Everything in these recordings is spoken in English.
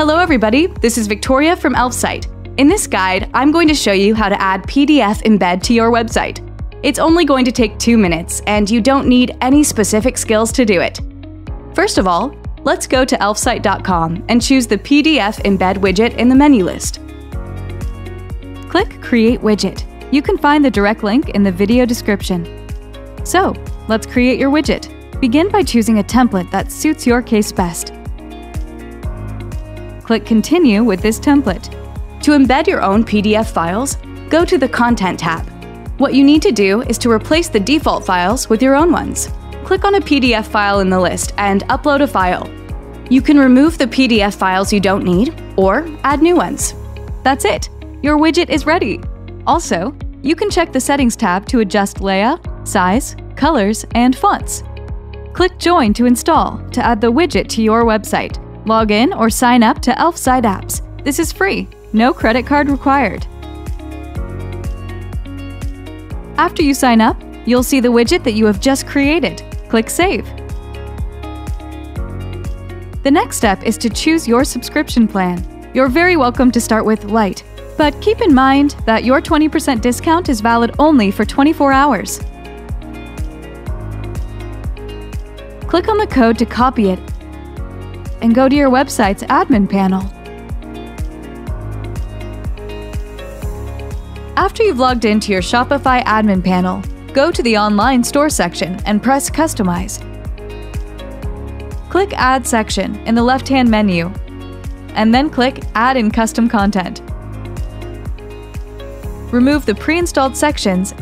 Hello everybody, this is Victoria from Elfsight. In this guide, I'm going to show you how to add PDF Embed to your website. It's only going to take 2 minutes, and you don't need any specific skills to do it. First of all, let's go to elfsight.com and choose the PDF Embed widget in the menu list. Click Create Widget. You can find the direct link in the video description. So, let's create your widget. Begin by choosing a template that suits your case best. Click Continue with this template. To embed your own PDF files, go to the Content tab. What you need to do is to replace the default files with your own ones. Click on a PDF file in the list and upload a file. You can remove the PDF files you don't need or add new ones. That's it! Your widget is ready! Also, you can check the Settings tab to adjust layout, size, colors, and fonts. Click Join to install to add the widget to your website. Log in or sign up to Elfsight apps. This is free, no credit card required. After you sign up, you'll see the widget that you have just created. Click Save. The next step is to choose your subscription plan. You're very welcome to start with Lite, but keep in mind that your 20% discount is valid only for 24 hours. Click on the code to copy it and go to your website's admin panel. After you've logged into your Shopify admin panel, go to the Online Store section and press Customize. Click Add section in the left-hand menu, and then click Add in Custom Content. Remove the pre-installed sections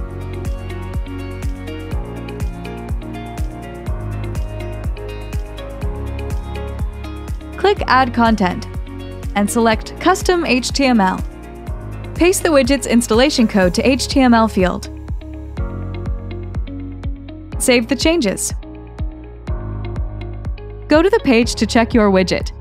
click Add Content and select Custom HTML. Paste the widget's installation code to HTML field. Save the changes. Go to the page to check your widget.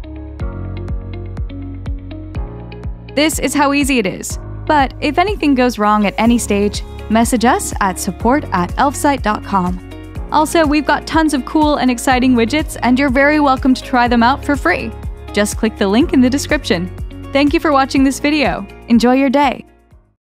This is how easy it is. But if anything goes wrong at any stage, message us at support@elfsight.com. Also, we've got tons of cool and exciting widgets, and you're very welcome to try them out for free. Just click the link in the description. Thank you for watching this video. Enjoy your day.